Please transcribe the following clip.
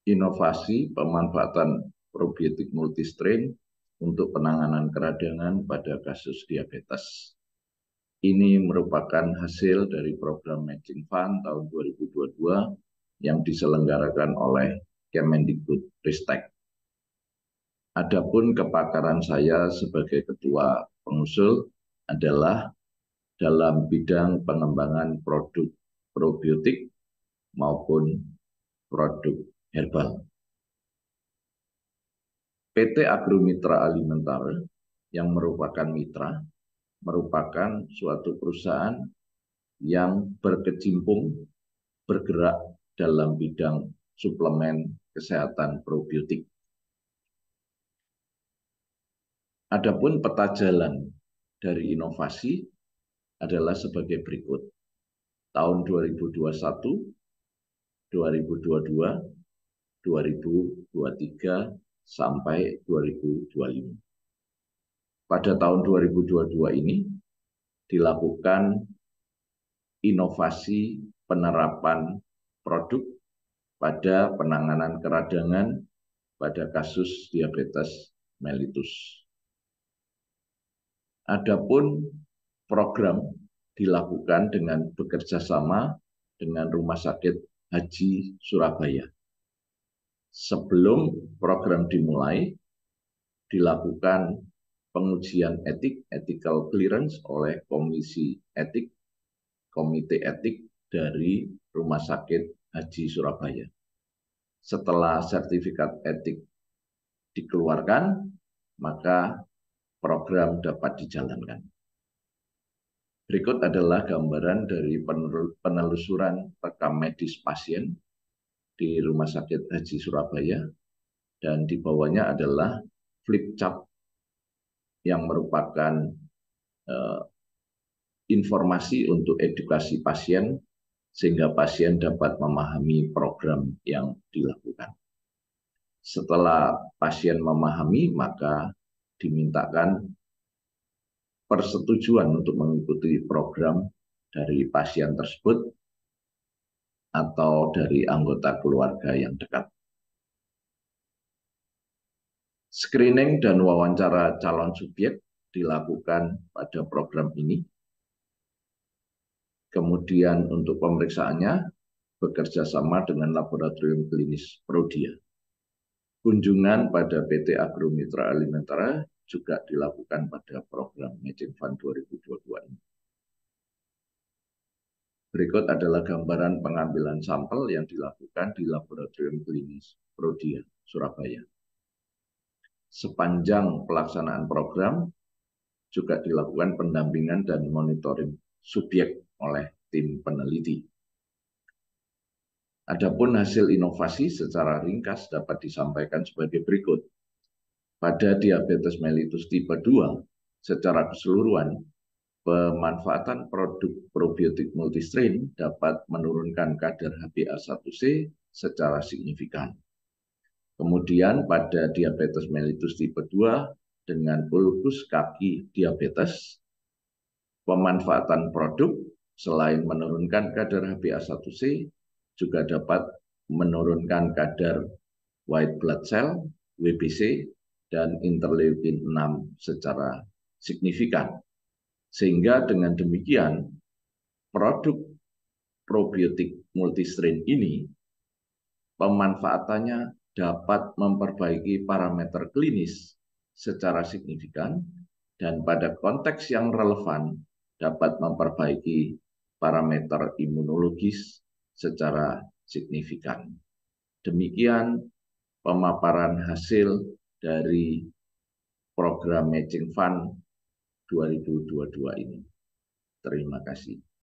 inovasi pemanfaatan probiotik multistrain untuk penanganan keradangan pada kasus diabetes. Ini merupakan hasil dari program Matching Fund tahun 2022 yang diselenggarakan oleh Kemendikbudristek. Adapun kepakaran saya sebagai ketua pengusul adalah dalam bidang pengembangan produk probiotik maupun produk herbal. PT Agromitra Alimentaria yang merupakan mitra merupakan suatu perusahaan yang berkecimpung bergerak dalam bidang suplemen kesehatan probiotik. Adapun peta jalan dari inovasi adalah sebagai berikut. Tahun 2021, 2022, 2023, sampai 2025. Pada tahun 2022 ini dilakukan inovasi penerapan produk pada penanganan keradangan pada kasus diabetes mellitus. Adapun program dilakukan dengan bekerja sama dengan Rumah Sakit Haji Surabaya. Sebelum program dimulai, dilakukan pengujian etik, ethical clearance oleh Komite Etik dari Rumah Sakit Haji Surabaya. Setelah sertifikat etik dikeluarkan, maka program dapat dijalankan. Berikut adalah gambaran dari penelusuran rekam medis pasien di Rumah Sakit Haji Surabaya, dan di bawahnya adalah flip chart yang merupakan informasi untuk edukasi pasien sehingga pasien dapat memahami program yang dilakukan. Setelah pasien memahami, maka dimintakan persetujuan untuk mengikuti program dari pasien tersebut atau dari anggota keluarga yang dekat. Screening dan wawancara calon subjek dilakukan pada program ini. Kemudian untuk pemeriksaannya bekerja sama dengan Laboratorium Klinis Prodia. Kunjungan pada PT Agromitra Alimentaria juga dilakukan pada program Matching Fund 2022 ini. Berikut adalah gambaran pengambilan sampel yang dilakukan di Laboratorium Klinis Prodia, Surabaya. Sepanjang pelaksanaan program juga dilakukan pendampingan dan monitoring subjek oleh tim peneliti. Adapun hasil inovasi secara ringkas dapat disampaikan sebagai berikut. Pada diabetes mellitus tipe 2, secara keseluruhan, pemanfaatan produk probiotik multistrain dapat menurunkan kadar HbA1c secara signifikan. Kemudian pada diabetes mellitus tipe 2 dengan ulkus kaki diabetes, pemanfaatan produk selain menurunkan kadar HbA1c juga dapat menurunkan kadar white blood cell, WBC, dan interleukin 6 secara signifikan. Sehingga dengan demikian, produk probiotik multistrain ini pemanfaatannya dapat memperbaiki parameter klinis secara signifikan dan pada konteks yang relevan dapat memperbaiki parameter imunologis secara signifikan. Demikian pemaparan hasil dari program Matching Fund 2022 ini. Terima kasih.